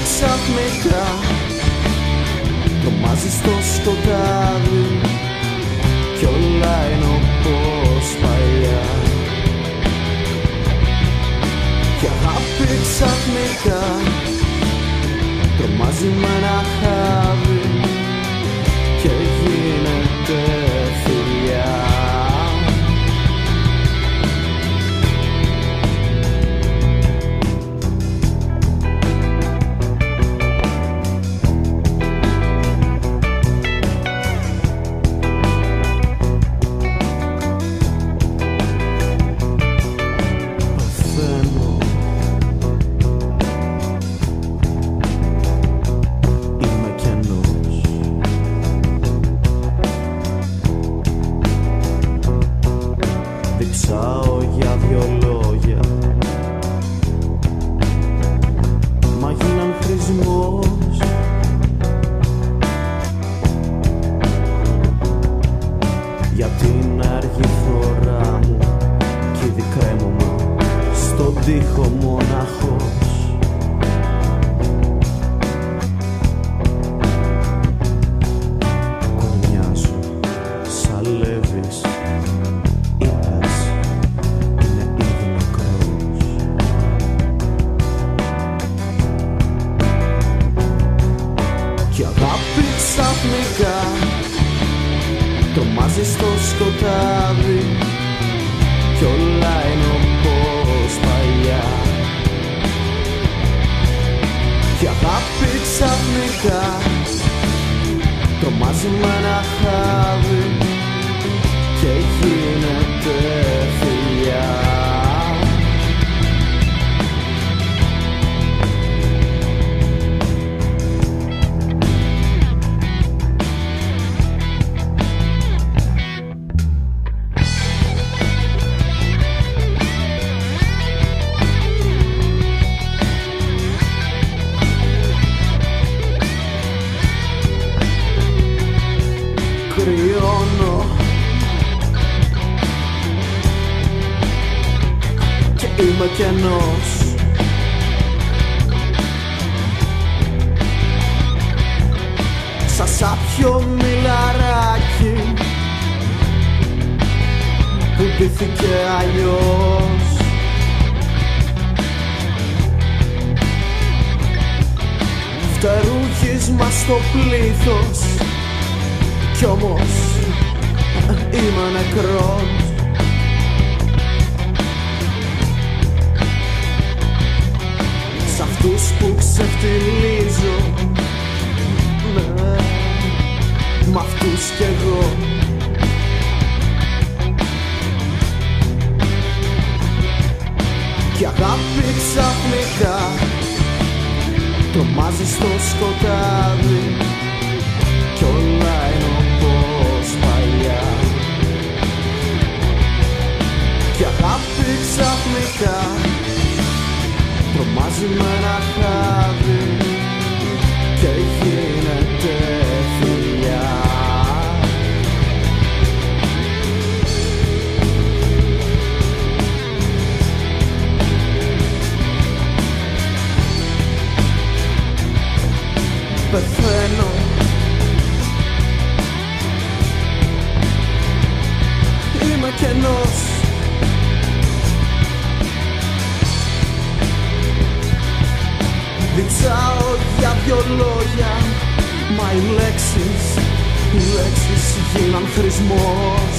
ξαφνικά, τρομάζει στο σκοτάδι κι όλα είναι όπως παλιά. Κι αγάπη ξαφνικά τρομάζει με ένα χάδι και γίνεται φιλιά. Διψάω για δυο λόγια, μα γίναν χρησμός. Για την αργή φορά μου κι ήδη κρέμωμα στον τοίχο μοναχός. Κορμιάζω, σαλεύεις, κι αγάπη ξαφνικά τρομάζει στο σκοτάδι κι όλα είναι όπως παλιά. Κι αγάπη ξαφνικά τρομάζει με ένα χάδι και γίνεται φιλιά. Κρυώνω και είμαι κενός. Σαν σάπιο μιλαράκι που ντύθηκε αλλιώς. Φτερούγισμα στο πλήθος κι όμως είμαι νεκρός. Σ' αυτούς που ξεφτιλίζω, ναι, μ' αυτούς κι εγώ. Κι αγάπη ξαφνικά τρομάζει στο σκοτάδι κι όλα είναι όπως παλιά. Κι αγάπη ξαφνικά τρομάζει με ένα χάδι και γίνεται φιλιά. Πεθαίνω, είμαι κενός. Διψάω για δυο λόγια, μα οι λέξεις γίναν χρησμός.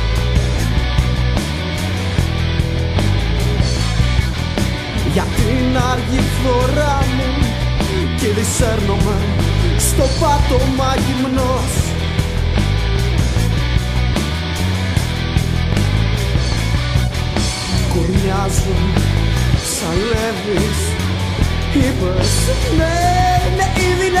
Για την αργή φορά μου κι ήδη σέρνομαι στο πάτωμα γυμνός. Κορμιάζω, σαλεύεις, είπες ναι, ναι, ήδη